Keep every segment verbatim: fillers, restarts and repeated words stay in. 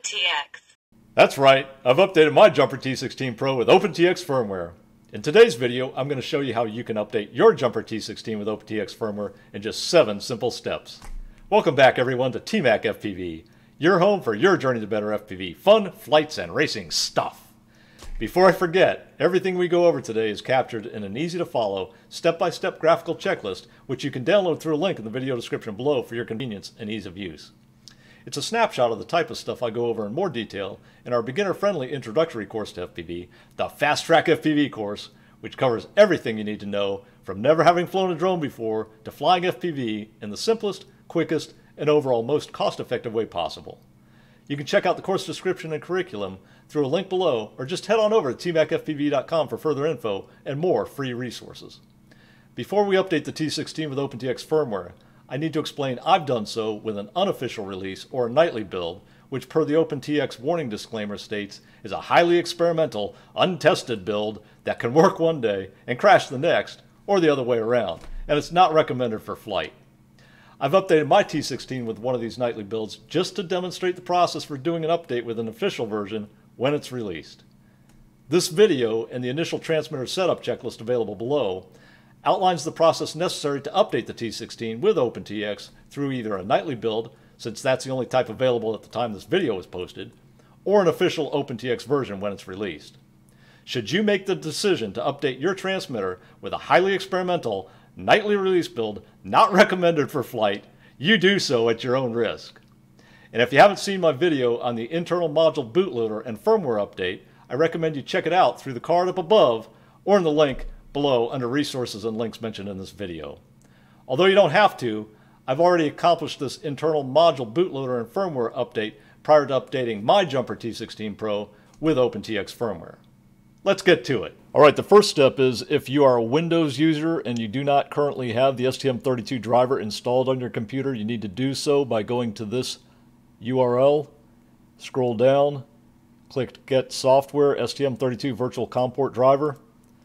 Opentx. That's right, I've updated my Jumper T sixteen Pro with Opentx Firmware. In today's video, I'm going to show you how you can update your Jumper T sixteen with Opentx Firmware in just seven simple steps. Welcome back everyone to TMac F P V, your home for your journey to better F P V fun, flights, and racing stuff. Before I forget, everything we go over today is captured in an easy-to-follow, step-by-step graphical checklist, which you can download through a link in the video description below for your convenience and ease of use. It's a snapshot of the type of stuff I go over in more detail in our beginner-friendly introductory course to F P V, the Fast Track F P V Course, which covers everything you need to know from never having flown a drone before to flying F P V in the simplest, quickest, and overall most cost-effective way possible. You can check out the course description and curriculum through a link below, or just head on over to T Mac F P V dot com for further info and more free resources. Before we update the T sixteen with Opentx Firmware, I need to explain I've done so with an unofficial release or a nightly build, which per the Opentx warning disclaimer states is a highly experimental, untested build that can work one day and crash the next, or the other way around, and it's not recommended for flight. I've updated my T sixteen with one of these nightly builds just to demonstrate the process for doing an update with an official version when it's released. This video and the initial transmitter setup checklist available below outlines the process necessary to update the T sixteen with Opentx through either a nightly build, since that's the only type available at the time this video is posted, or an official Opentx version when it's released. Should you make the decision to update your transmitter with a highly experimental, nightly release build not recommended for flight, you do so at your own risk. And if you haven't seen my video on the internal module bootloader and firmware update, I recommend you check it out through the card up above or in the link below under resources and links mentioned in this video. Although you don't have to, I've already accomplished this internal module bootloader and firmware update prior to updating my Jumper T sixteen Pro with Opentx Firmware. Let's get to it. Alright, the first step is if you are a Windows user and you do not currently have the S T M thirty-two driver installed on your computer, you need to do so by going to this U R L, scroll down, click Get Software S T M thirty-two Virtual COM Port Driver.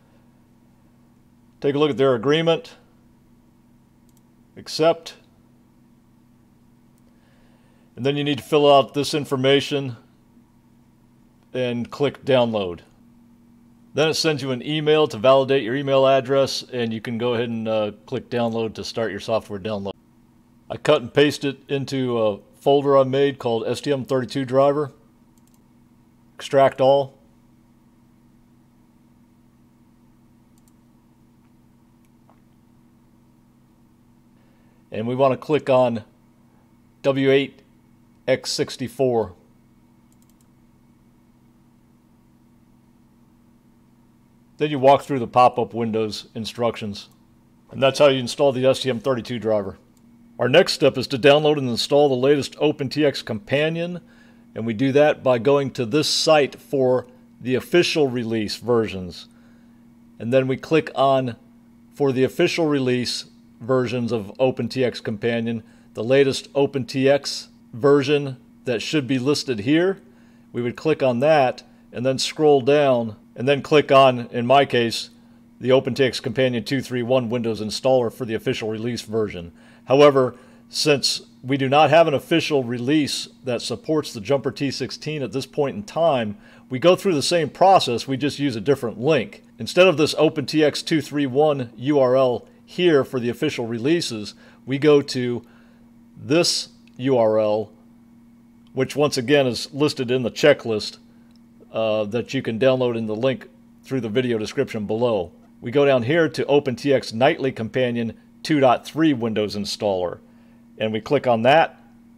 Take a look at their agreement, accept, and then you need to fill out this information and click download. Then it sends you an email to validate your email address, and you can go ahead and uh, click download to start your software download. I cut and pasted it into a folder I made called S T M thirty-two driver, extract all. And we want to click on W eight X sixty-four. Then you walk through the pop-up Windows instructions. And that's how you install the S T M thirty-two driver. Our next step is to download and install the latest Opentx companion. And we do that by going to this site for the official release versions. And then we click on for the official release versions of Opentx companion, the latest Opentx version that should be listed here. We would click on that and then scroll down and then click on, in my case, the Opentx companion two three one Windows installer for the official release version. However, since we do not have an official release that supports the Jumper T sixteen at this point in time, we go through the same process, we just use a different link. Instead of this Opentx two three one U R L here for the official releases, we go to this U R L, which once again is listed in the checklist uh, that you can download in the link through the video description below. We go down here to Opentx Nightly Companion two point three Windows Installer, and we click on that.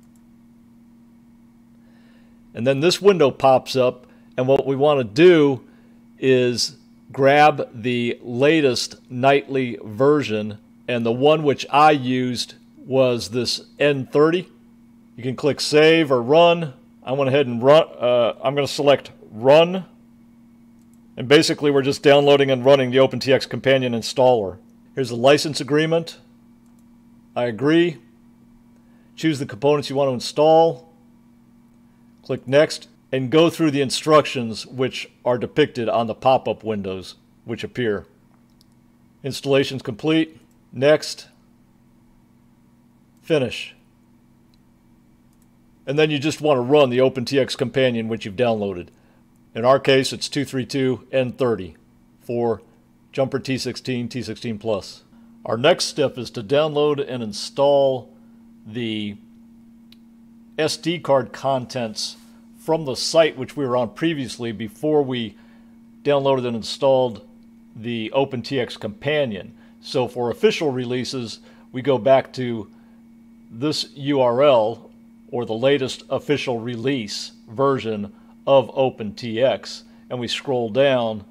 And then this window pops up, and what we want to do is grab the latest nightly version, and the one which I used was this N thirty. You can click save or run. I went ahead and run. Uh, I'm going to select run, and basically we're just downloading and running the Opentx companion installer. Here's the license agreement. I agree. Choose the components you want to install. Click next. And go through the instructions which are depicted on the pop-up windows which appear. Installation's complete. Next. Finish. And then you just want to run the OpenTX companion which you've downloaded. In our case, it's two thirty-two N thirty for Jumper T sixteen, T sixteen Plus. Our next step is to download and install the S D card contents from the site which we were on previously before we downloaded and installed the OpenTX companion. So for official releases, we go back to this U R L, or the latest official release version of OpenTX, and we scroll down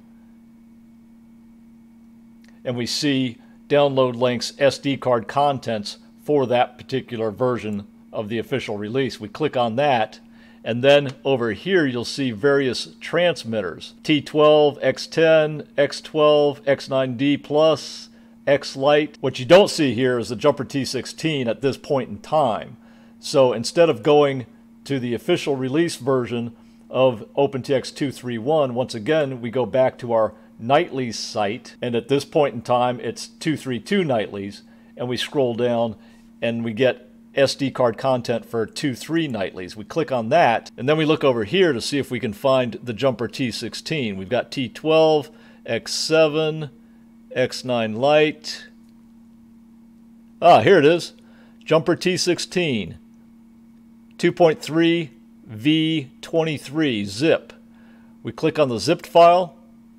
and we see download links S D card contents for that particular version of the official release. We click on that, and then over here you'll see various transmitters: T twelve, X ten, X twelve, X nine D Plus, X Lite. What you don't see here is the Jumper T sixteen at this point in time. So instead of going to the official release version of OpenTX two thirty-one, once again we go back to our Nightly's site, and at this point in time it's two thirty-two Nightly's, and we scroll down and we get S D card content for two three Nightly's. We click on that, and then we look over here to see if we can find the Jumper T sixteen. We've got T twelve, X seven, X nine Lite. Ah, here it is. Jumper T sixteen. two point three V twenty-three zip. We click on the zipped file.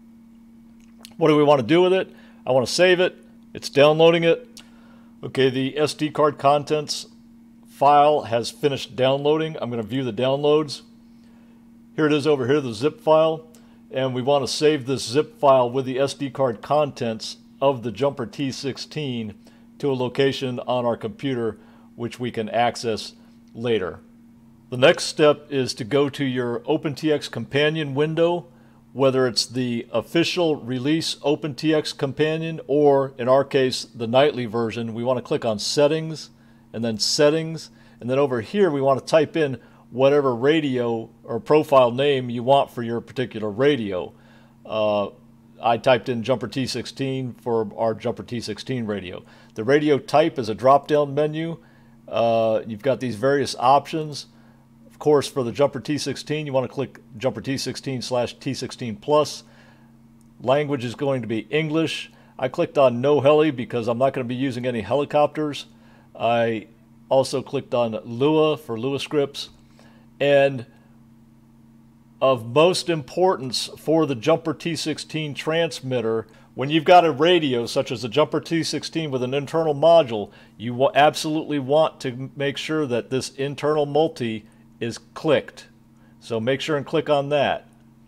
What do we want to do with it? I want to save it. It's downloading it. Okay, the S D card contents file has finished downloading. I'm going to view the downloads. Here it is over here, the zip file. And we want to save this zip file with the S D card contents of the Jumper T sixteen to a location on our computer which we can access later. The next step is to go to your OpenTX companion window, whether it's the official release OpenTX companion or, in our case, the nightly version. We want to click on Settings and then Settings, and then over here we want to type in whatever radio or profile name you want for your particular radio. Uh, I typed in Jumper T sixteen for our Jumper T sixteen radio. The radio type is a drop-down menu. Uh, you've got these various options. Of course, for the Jumper T sixteen, you want to click Jumper T sixteen slash T sixteen Plus. Language is going to be English. I clicked on No Heli because I'm not going to be using any helicopters. I also clicked on Lua for Lua scripts. And of most importance for the Jumper T sixteen transmitter, when you've got a radio such as the Jumper T sixteen with an internal module, you absolutely want to make sure that this internal multi is clicked. So make sure and click on that.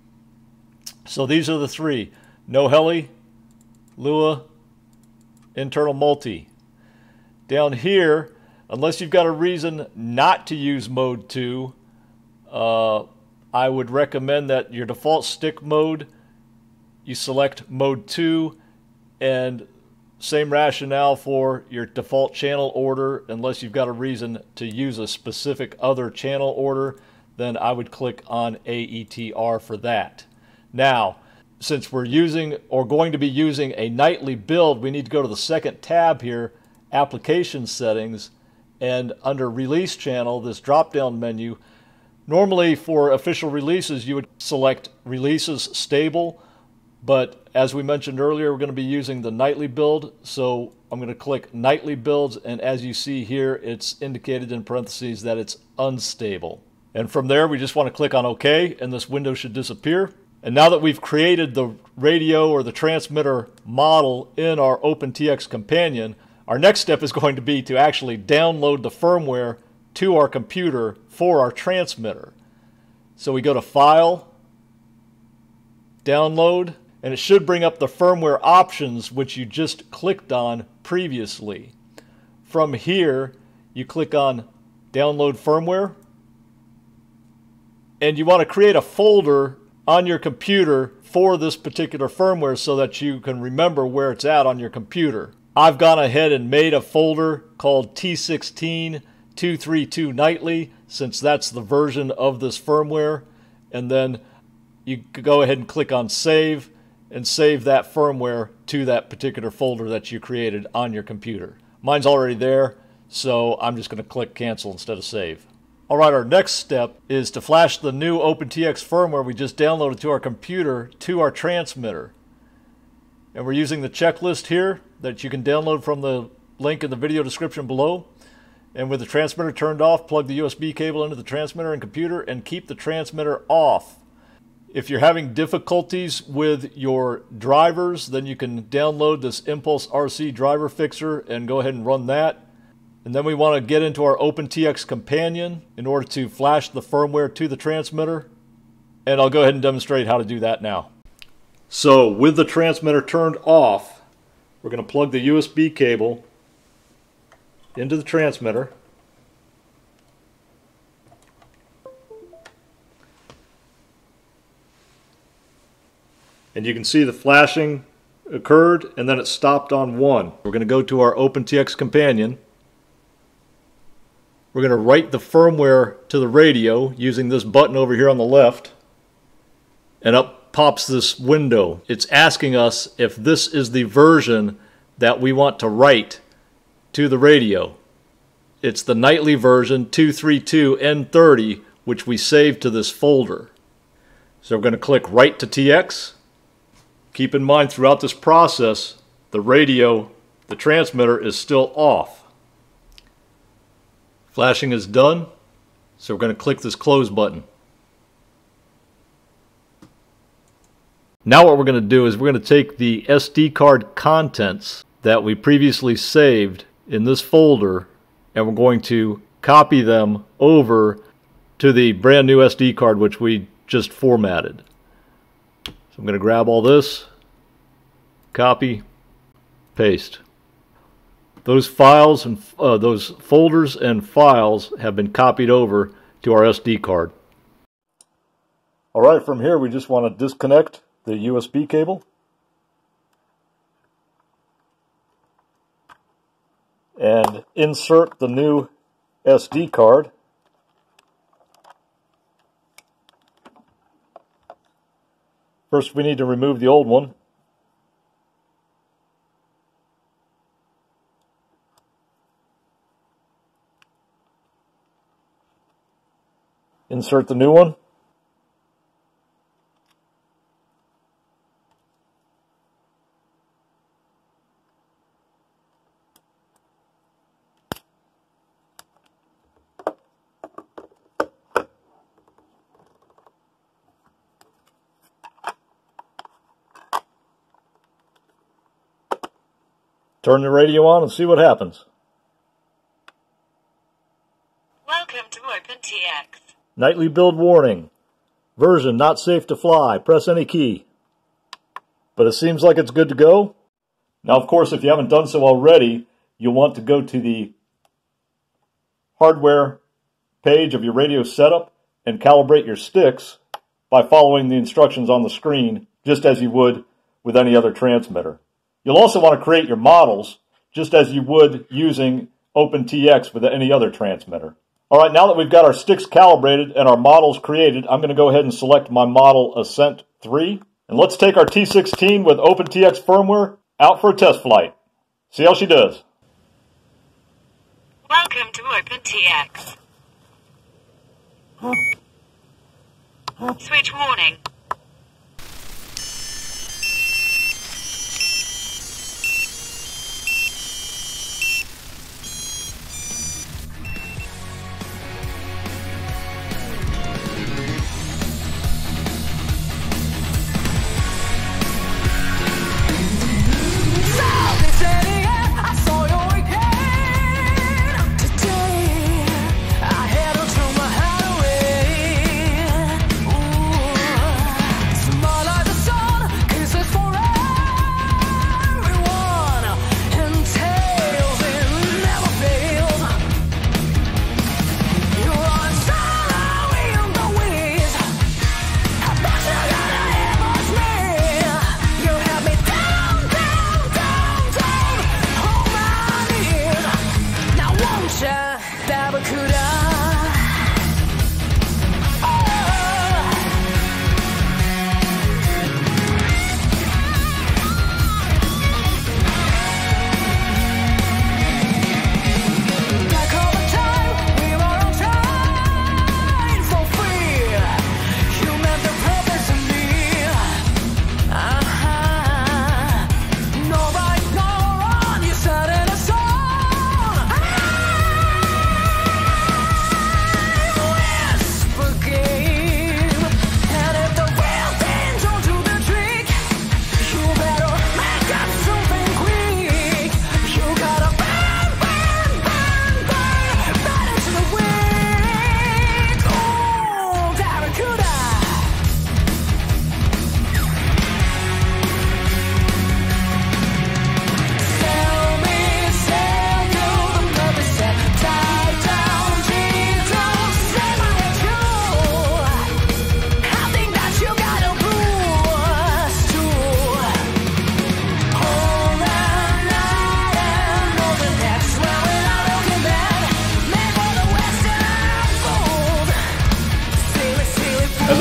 So these are the three: No Heli, Lua, internal multi. Down here, unless you've got a reason not to use mode two, uh, I would recommend that your default stick mode, you select mode two, and same rationale for your default channel order. Unless you've got a reason to use a specific other channel order, then I would click on A E T R for that. Now, since we're using or going to be using a nightly build, we need to go to the second tab here, Application Settings, and under Release Channel, this drop-down menu. Normally for official releases, you would select Releases Stable, but as we mentioned earlier, we're going to be using the nightly build, so I'm going to click Nightly Builds, and as you see here, it's indicated in parentheses that it's unstable. And from there, we just want to click on OK, and this window should disappear. And now that we've created the radio or the transmitter model in our OpenTX companion, our next step is going to be to actually download the firmware to our computer for our transmitter. So we go to File, Download, and it should bring up the firmware options which you just clicked on previously. From here, you click on Download Firmware, and you want to create a folder on your computer for this particular firmware so that you can remember where it's at on your computer. I've gone ahead and made a folder called T sixteen two thirty-two Nightly, since that's the version of this firmware, and then you could go ahead and click on Save and save that firmware to that particular folder that you created on your computer. Mine's already there, so I'm just going to click Cancel instead of Save. Alright, our next step is to flash the new Opentx firmware we just downloaded to our computer to our transmitter. And we're using the checklist here that you can download from the link in the video description below. And with the transmitter turned off, plug the U S B cable into the transmitter and computer and keep the transmitter off. If you're having difficulties with your drivers, then you can download this Impulse R C driver fixer and go ahead and run that. And then we want to get into our Opentx companion in order to flash the firmware to the transmitter. And I'll go ahead and demonstrate how to do that now. So with the transmitter turned off, we're going to plug the U S B cable into the transmitter. And you can see the flashing occurred and then it stopped on one. We're going to go to our Opentx companion. We're going to write the firmware to the radio using this button over here on the left. And up pops this window. It's asking us if this is the version that we want to write to the radio. It's the nightly version two thirty-two N thirty, which we saved to this folder. So we're going to click Write to T X. Keep in mind throughout this process, the radio, the transmitter is still off. Flashing is done, so we're going to click this close button. Now what we're going to do is we're going to take the S D card contents that we previously saved in this folder and we're going to copy them over to the brand new S D card which we just formatted. So I'm going to grab all this, copy, paste. Those files and uh, those folders and files have been copied over to our S D card. Alright, from here we just want to disconnect the U S B cable. And insert the new S D card. First we need to remove the old one. Insert the new one. Turn the radio on and see what happens. Welcome to Opentx. Nightly build warning. Version not safe to fly. Press any key. But it seems like it's good to go. Now, of course, if you haven't done so already, you'll want to go to the hardware page of your radio setup and calibrate your sticks by following the instructions on the screen, just as you would with any other transmitter. You'll also want to create your models, just as you would using Opentx with any other transmitter. All right, now that we've got our sticks calibrated and our models created, I'm going to go ahead and select my model Ascent three. And let's take our T sixteen with Opentx firmware out for a test flight. See how she does. Welcome to Opentx. Switch warning.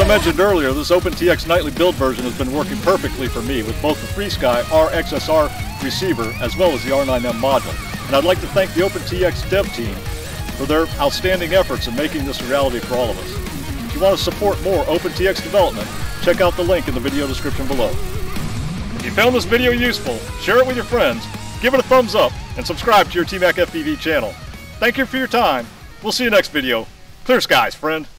I mentioned earlier, this OpenTX nightly build version has been working perfectly for me with both the FreeSky R X S R receiver as well as the R nine M module. And I'd like to thank the OpenTX dev team for their outstanding efforts in making this a reality for all of us. If you want to support more OpenTX development, check out the link in the video description below. If you found this video useful, share it with your friends, give it a thumbs up, and subscribe to your TMac F P V channel. Thank you for your time. We'll see you next video. Clear skies, friend.